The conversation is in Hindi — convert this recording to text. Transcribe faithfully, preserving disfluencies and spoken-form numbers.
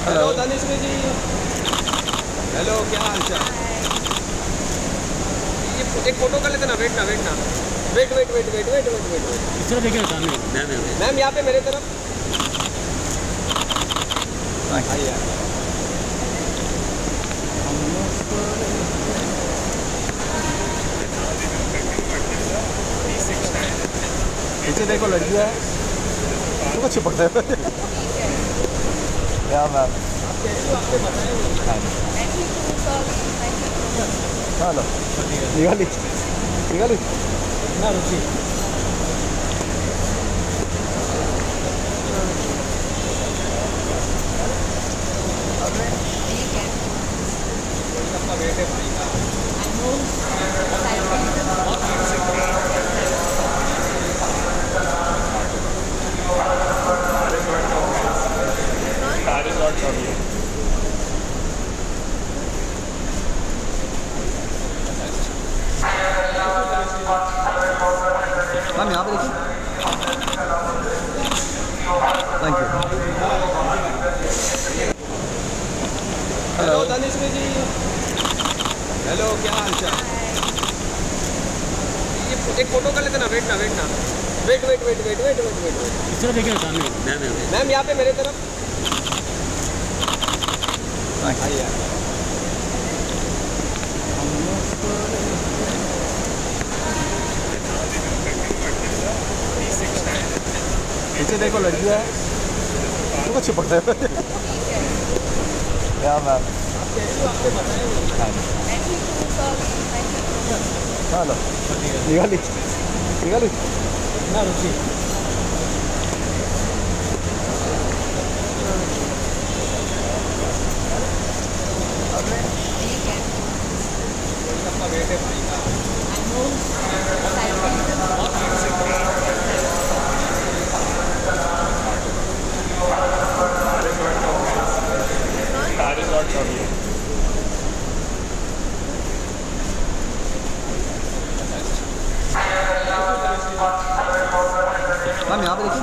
हेलो दानिश्री जी। हेलो, क्या हाल चाल? ये एक फोटो कर लेते ना। वेट ना वेट ना wait wait wait wait wait wait wait wait इस तरफ देखिए सामने। मैम मैम मैम यहाँ पे मेरे तरफ आइए। पीछे देखो, लड़कियाँ है तो चिपकते हैं। क्या मैम? हेलो, निकाली निकाली ना रुचि। वेट है भाई का। मैम यहाँ पे देखिए। Thank you. Hello Danishree ji. Hello, क्या हाल चाल? ये एक फोटो कर लेते ना। वेट ना वेट ना wait wait wait wait wait wait wait इस तरफ देखिए सामने। मैम मैम मैम यहाँ पे मेरे तरफ आइए। पीछे देखो, लड़कियाँ है तो चिपकते हैं। क्या मैम? हेलो, निकाली निकाली ना रुचि। वेट है भाई का। मैम यहाँ पे देखिए।